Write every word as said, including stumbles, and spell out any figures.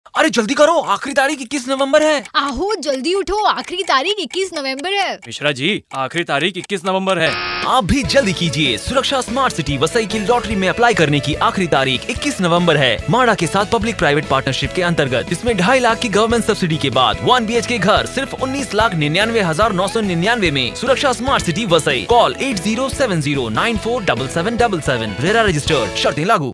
अरे जल्दी करो, आखिरी तारीख इक्कीस नवंबर है। आहो जल्दी उठो, आखिरी तारीख इक्कीस नवंबर है। मिश्रा जी, आखिरी तारीख इक्कीस नवंबर है। आप भी जल्दी कीजिए, सुरक्षा स्मार्ट सिटी वसई की लॉटरी में अप्लाई करने की आखिरी तारीख इक्कीस नवंबर है। माडा के साथ पब्लिक प्राइवेट पार्टनरशिप के अंतर्गत इसमें ढाई लाख की गवर्नमेंट सब्सिडी के बाद वन बी एच के घर सिर्फ उन्नीस लाख निन्यानवे हजार नौ सौ निन्यानवे में। Suraksha smart city Vasai, call eight zero seven zero nine four double seven double seven. RERA registered, शर्तें लागू।